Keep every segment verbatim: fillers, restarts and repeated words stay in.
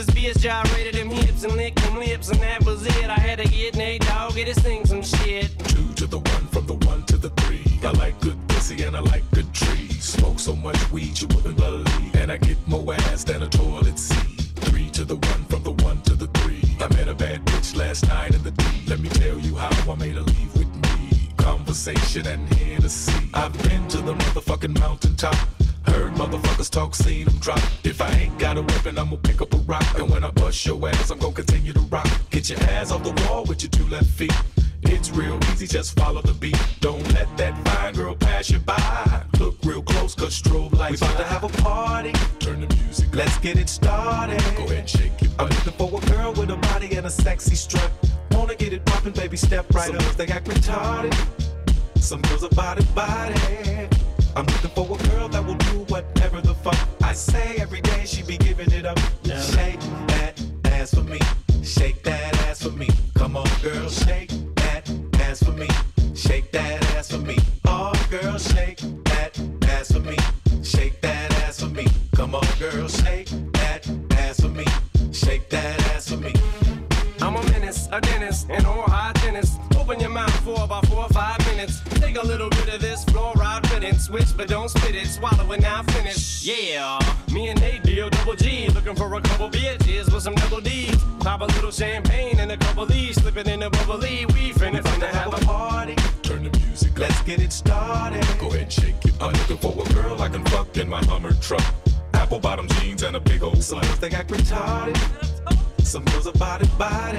this bitch gyrated them hips and licked them lips, and that was it. I had to get Nate Dogg, get his thing some shit. Two to the one, from the one to the three. I like good pussy and I like good trees. Smoke so much weed you wouldn't believe, and I get more ass than a toilet seat. Three to the one, from the one to the three. I met a bad bitch last night in the D. Let me tell you how I made her leave with me. Conversation and Hennessy. I've been to the motherfucking mountaintop. Heard motherfuckers talk, seen them drop. If I ain't got a weapon, I'ma pick up a rock. And when I bust your ass, I'm gon' continue to rock. Get your ass off the wall with your two left feet. It's real easy, just follow the beat. Don't let that fine girl pass you by. Look real close, cause strobe lights. We about to have a party. Turn the music up. Let's get it started. Go ahead and shake it. I'm looking for a girl with a body and a sexy strut. Wanna get it poppin', baby, step right Some up. Girls, they act retarded. Some girls are body, body. I'm looking for a girl that will do whatever the fuck I say. Every day she be giving it up. Yeah. Shake that ass for me. Shake that ass for me. Come on, girl, shake that ass for me. Shake that ass for me. Oh, girl, shake that ass for me. Shake that ass for me. Come on, girl, shake that ass for me. Shake that ass for me. I'm a menace, a dentist, and all high tennis. Open your mouth for about four or five minutes. Take a little bit of this fluoride riddance. Switch, but don't spit it. Swallow it, now finish. Yeah, me and Nate deal double G. Looking for a couple bitches with some double D's. Pop a little champagne and a couple D's. Slip it in a bubbly. We finna, finna have a party. Turn the music up. Let's get it started. Go ahead and shake it. I'm looking for a girl I can fuck in my Hummer truck. Apple bottom jeans and a big old Some slut. girls, they act retarded. Some girls are body, body.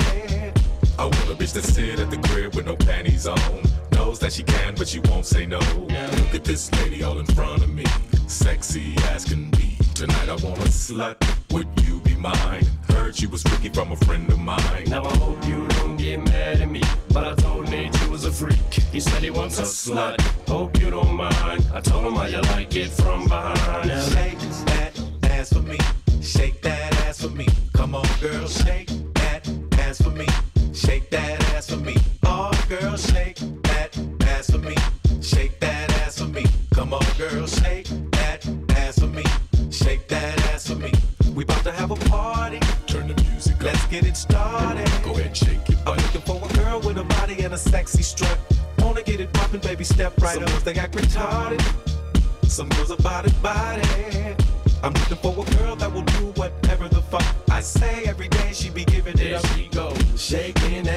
I want a bitch that sit at the crib with no panties on. Knows that she can, but she won't say no. Yeah. Look at this lady all in front of me. Sexy as can be. Tonight I want a slut. Would you be mine? Heard she was freaky from a friend of mine. Now I hope you don't get mad at me, but I told Nate you was a freak. He said he wants a slut. Hope you don't mind. I told him how you like it from behind. Now shake that ass for me. Shake that ass for me. Come on, girl, shake that ass for me. Shake that ass for me. Oh, girl, shake that ass for me. Shake that ass for me. Come on, girl, shake that ass for me. Shake that ass for me. We about to have a party. Turn the music up. Let's get it started. Go ahead and shake it. I'm looking for a girl with a body and a sexy strut. Wanna get it poppin', baby, step right Some up. girls, They act retarded. Some girls are body, body. I'm looking for a girl that will do whatever the fuck I say. Every day she be giving it There up. she go, shaking